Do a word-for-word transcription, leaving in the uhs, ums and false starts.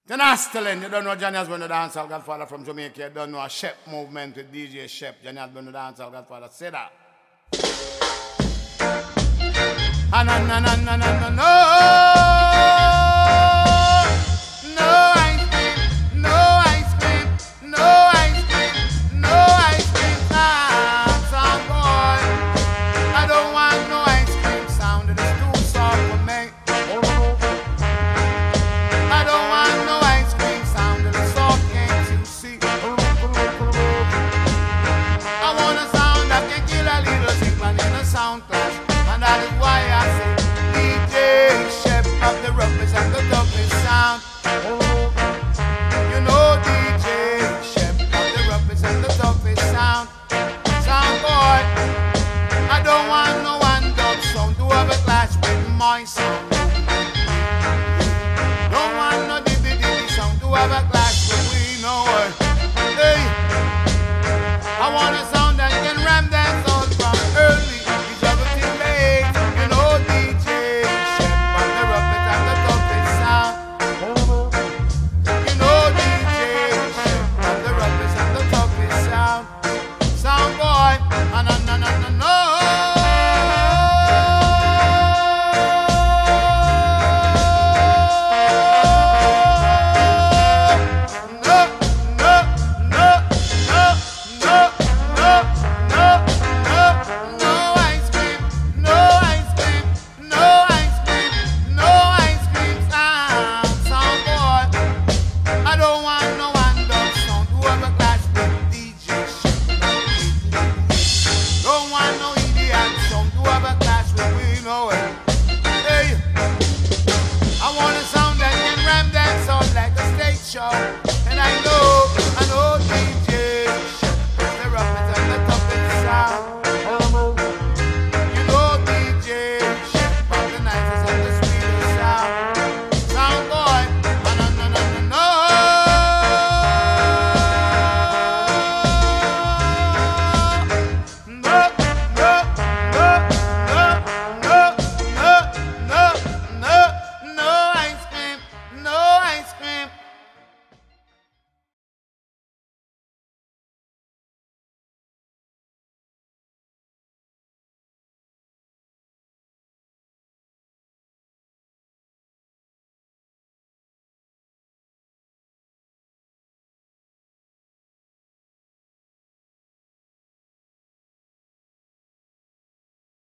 Then I still in, you don't know Johnny Osbourne, the dancehall godfather from Jamaica. You don't know a Shep movement with D J Shep. Johnny Osbourne, the dancehall godfather. Say that. Ah, no, no, no, no, no, no, no. No ice cream, no ice cream, no ice cream, no ice cream. Ah, sound boy. I don't want no ice cream sound. It is too soft for me. I don't want no ice cream sound. It is soft, can't you see? I want a sound that can kill a little signal in a sound clash. And that is why I say D J Shep of the roughest and the toughest sound. You know D J Shep of the roughest and the toughest sound. Sound boy, I don't want no one dub sound to have a clash with my sound. Don't want no dibby dibby sound to have a clash with we know it. Hey, I want a sound that can ram that sound from early. Show.